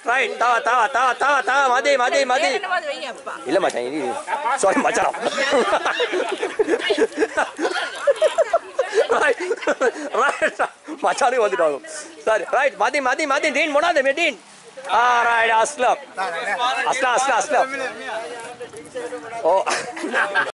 right தா மதி இல்ல மச்சான் இது சாரி மச்சான் ரைட் மச்சானே வந்துட்டாங்க சரி ரைட் மதி டீன் போடாத டீன் ரைட் அஸ்லம் ஓ